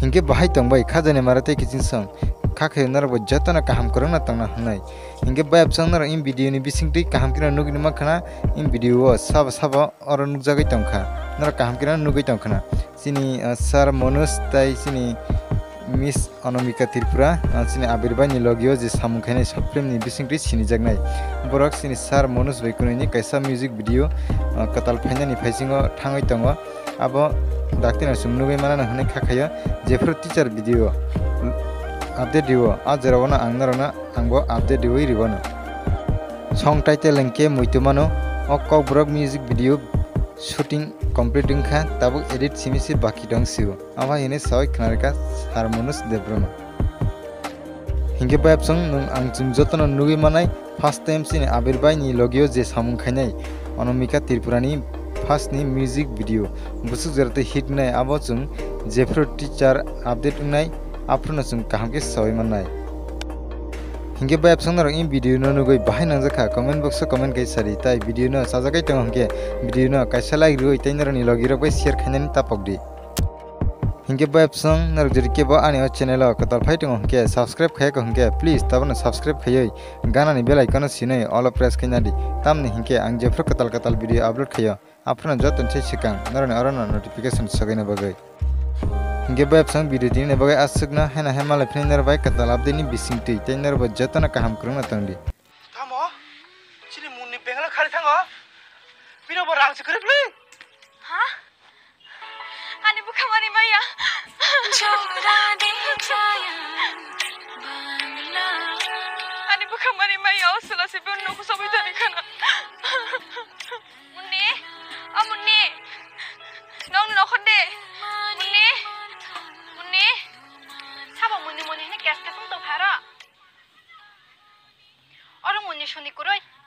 हिंगे बाहाय तंबाय खाजाने मारते किचिन सं खाखे नरबो जतना काम करना तंगना हनाय हिंगे बाय अपसंग नर इन वीडियो नि बिसिंगति काम किना नुगिन माखना इन वीडियो सब सब और नुजागै तंखा नर काम किना नुगै तंखना सिनी सर मनुज ताई सिनी मिस अनामिका त्रिपुरा सिनी आबिर्बाय नि लगियो जे सामुखायनाय सफ्रेम नि बिसिंगति सिनि जागनाय बोरक सिनी सर मनुज बैकुनि कैसा म्यूजिक वीडियो कताल फाइनानि फाइसिंग थाङै तंग आबो दाक्तिना सुमनुगै माना हने खाखायो जेफोर टीचर वीडियो अपडेट दियो आ जेरावना आंनारना आंबो अपडेट दियो रिबनो सॉन्ग टाइटल लंके मुइतु मानो ओ Kokborok music video shooting complete खा तब एडिट सिमिसि बाकी दं सिउ आवा इने सय खनारका हारमोनस देब्रम हिंगे बायपसं नों आं जों जतन नुगै मानाय फर्स्ट टाइम सिने आबिर्बाय नि लगियो जे सामुं खायनाय अनामिका त्रिपुरानि फर्स्ट नि म्यूजिक वीडियो बुसु जरते हिट नाय आबो जों जेफ्रो टीचर अपडेट नाय आफ्रोनो जों कामके सय मानाय हिंगे बायपसं नर इन वीडियो न नुगै बाहाय नंजाखा कमेंट बॉक्स कमेंट कै सारि ताई वीडियो न साजाकै तंग हंके वीडियो न कैसा लाइक रुइ तैनरनि लगिरो बै शेयर खायनानि तापकदि हिंगे बायपसं नर जरिके बा आनि चैनल कतल फाइ तंग हंके सब्सक्राइब खायक हंके प्लीज तबन सब्सक्राइब खायै गानानि बेल आइकन सिनै ऑल प्रेस खायनादि तामनि हिंके आं जेफ्रो कतल कतल वीडियो अपलोड खायो आफ्रोनो जतन छै सिकां नरनि अरन नोटिफिकेशन सगैना बगै हिंगे बायपसं वीडियो दिने बगै आसुगना हेना हेमाले फ्रेनर बाय कतल अपडेटनि बिसिंगति तैनर ब जतन काम करना तंगदि थामो सिनि मुनि बेंगला खालि थाङो बिनो ब रांसो करफ्ले हा आनि बुखामानि माया जोरा दे जाया बांला आनि बुखामानि माया असलासे बे नखौ सबै जानि खाना मुन्नि आ मुन्नि नौ नखर दे मुन्नि मुन्नि साबा मुन्नि मुन्नि ने ग्यास के संतो भारा अरु मुन्नि सुनि कुरै